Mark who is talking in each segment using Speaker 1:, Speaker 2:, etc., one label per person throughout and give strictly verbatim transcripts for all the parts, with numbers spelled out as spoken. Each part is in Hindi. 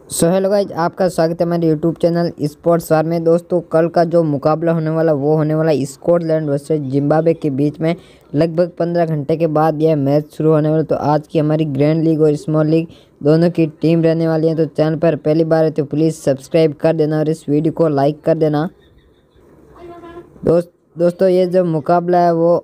Speaker 1: सो हेलो गाइज, आपका स्वागत है हमारे यूट्यूब चैनल स्पोर्ट्स वार में। दोस्तों, कल का जो मुकाबला होने वाला वो होने वाला स्कॉटलैंड वर्सेस जिम्बाब्वे के बीच में। लगभग पंद्रह घंटे के बाद यह मैच शुरू होने वाला। तो आज की हमारी ग्रैंड लीग और स्मॉल लीग दोनों की टीम रहने वाली है। तो चैनल पर पहली बार है तो प्लीज़ सब्सक्राइब कर देना और इस वीडियो को लाइक कर देना। दोस्त दोस्तों ये जो मुकाबला है वो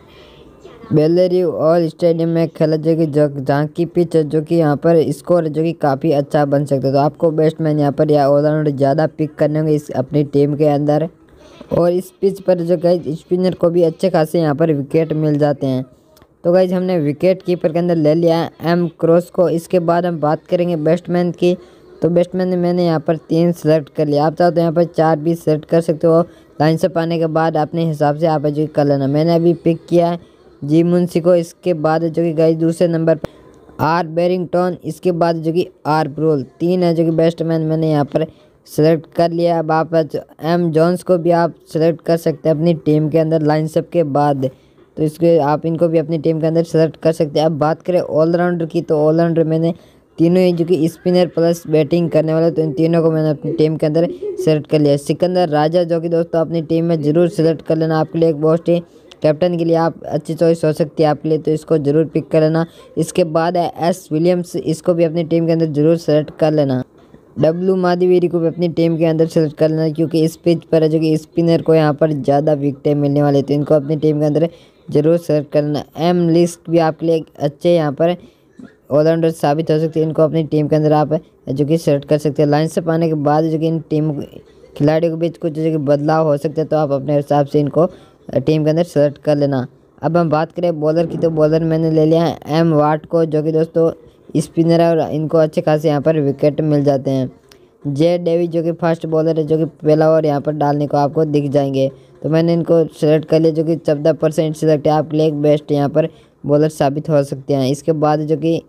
Speaker 1: बेल्लेरिव ऑल स्टेडियम में खेला जाएगी, जहाँ की पिच है जो कि यहाँ पर स्कोर जो कि काफ़ी अच्छा बन सकता है। तो आपको बैट्समैन यहाँ पर या ऑलराउंडर ज़्यादा पिक करने होंगे इस अपनी टीम के अंदर। और इस पिच पर जो गाइज स्पिनर को भी अच्छे खासे यहाँ पर विकेट मिल जाते हैं। तो गाइज हमने विकेट कीपर के अंदर ले लिया है एम क्रॉस को। इसके बाद हम बात करेंगे बैट्समैन की। तो बैट्समैन ने मैंने यहाँ पर तीन सेलेक्ट कर लिया। आप चाहो तो यहाँ पर चार भी सेलेक्ट कर सकते हो। लाइन से पाने के बाद अपने हिसाब से आप जो कर लेना। मैंने अभी पिक किया है जी मुंशी को। इसके बाद जो कि गाइस दूसरे नंबर पर आर बैरिंगटन। इसके बाद जो कि आर ब्रोल। तीन है जो कि बैट्समैन मैंने यहाँ पर सेलेक्ट कर लिया। अब आप एम जॉन्स को भी आप सेलेक्ट कर सकते हैं अपनी टीम के अंदर लाइनअप के बाद। तो इसके आप इनको भी अपनी टीम के अंदर सेलेक्ट कर सकते हैं। अब बात करें ऑलराउंडर की, तो ऑलराउंडर मैंने तीनों ही जो कि स्पिनर प्लस बैटिंग करने वाले, तो इन तीनों को मैंने अपनी टीम के अंदर सेलेक्ट कर लिया। सिकंदर राजा जो कि दोस्तों अपनी टीम में ज़रूर सेलेक्ट कर लेना। आपके लिए एक बहुत ही कैप्टन के लिए आप अच्छी चॉइस हो सकती है आपके लिए, तो इसको ज़रूर पिक कर लेना। इसके बाद है एस विलियम्स। इसको भी अपनी टीम के अंदर ज़रूर सेलेक्ट कर लेना। डब्लू माधवीरी को भी अपनी टीम के अंदर सेलेक्ट कर लेना, क्योंकि इस पिच पर है जो कि स्पिनर को यहाँ पर ज़्यादा विकेटें मिलने वाली, तो इनको अपनी टीम के अंदर ज़रूर सेलेक्ट कर लेना। एम लिस्ट भी आपके लिए अच्छे यहाँ पर ऑलराउंडर साबित हो सकते हैं। इनको अपनी टीम के अंदर आप जो कि सेलेक्ट कर सकते हैं। लाइन से पाने के बाद जो कि इन टीम खिलाड़ियों के बीच कुछ जो कि बदलाव हो सकते हैं, तो आप अपने हिसाब से इनको टीम के अंदर सेलेक्ट कर लेना। अब हम बात करें बॉलर की, तो बॉलर मैंने ले लिया है एम वाट को, जो कि दोस्तों स्पिनर है और इनको अच्छे खासे यहाँ पर विकेट मिल जाते हैं। जे डेवी जो कि फर्स्ट बॉलर है, जो कि पहला ओवर यहाँ पर डालने को आपको दिख जाएंगे, तो मैंने इनको सेलेक्ट कर लिया, जो कि चौदह परसेंट सेलेक्ट है। आपके लिए एक बेस्ट यहाँ पर बॉलर साबित हो सकते हैं। इसके बाद जो कि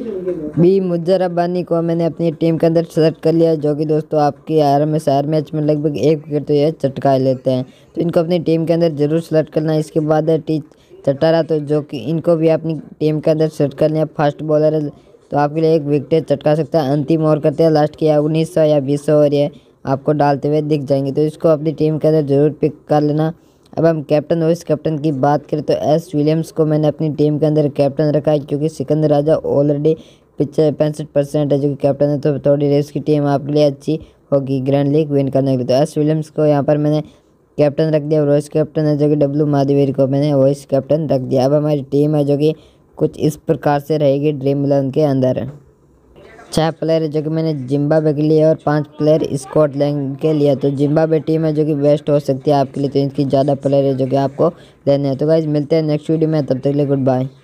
Speaker 1: बी मुज्जर रब्बानी को मैंने अपनी टीम के अंदर सेलेक्ट कर लिया, जो कि दोस्तों आपके हर में हर मैच में लगभग एक विकेट तो ये चटका लेते हैं, तो इनको अपनी टीम के अंदर ज़रूर सेलेक्ट करना है। इसके बाद है टी चटारा, तो जो कि इनको भी अपनी टीम के अंदर सेलेक्ट कर लिया। फर्स्ट बॉलर है तो आपके लिए एक विकेट चटका सकता है। अंतिम ओवर करते हैं लास्ट की उन्नीस सौ या बीस सौ ओवर ये आपको डालते हुए दिख जाएंगे, तो इसको अपनी टीम के अंदर ज़रूर पिक कर लेना। अब हम कैप्टन वाइस कैप्टन की बात करें, तो एस विलियम्स को मैंने अपनी टीम के अंदर कैप्टन रखा है, क्योंकि सिकंदर राजा ऑलरेडी पिछले पैंसठ परसेंट है जो कि कैप्टन है, तो थोड़ी रेस की टीम आपके लिए अच्छी होगी ग्रैंड लीग विन करने के लिए। तो एस विलियम्स को यहाँ पर मैंने कैप्टन रख दिया। वाइस कैप्टन है जो कि डब्लू माधवीरी को मैंने वाइस कैप्टन रख दिया। अब हमारी टीम है जो कि कुछ इस प्रकार से रहेगी ड्रीम इलेवन के अंदर। छः प्लेयर है जो कि मैंने जिम्बाब्वे के लिए और पांच प्लेयर स्कॉटलैंड के लिए। तो जिम्बाब्वे टीम है जो कि बेस्ट हो सकती है आपके लिए, तो इनकी ज़्यादा प्लेयर है जो कि आपको लेने हैं। तो गाइज मिलते हैं नेक्स्ट वीडियो में, तब तक के लिए गुड बाय।